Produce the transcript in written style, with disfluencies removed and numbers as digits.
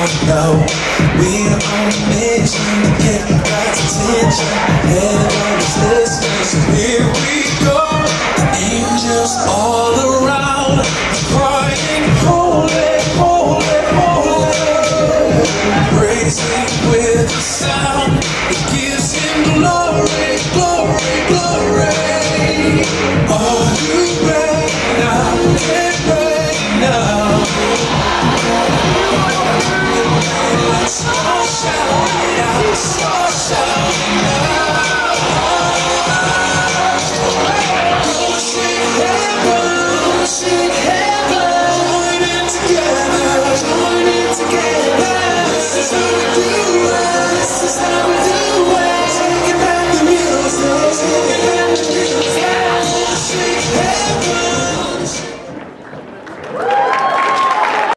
know we are on a mission to get God's attention. Heaven is listening, so here we go. Angels all around, crying, holy, holy, holy, praising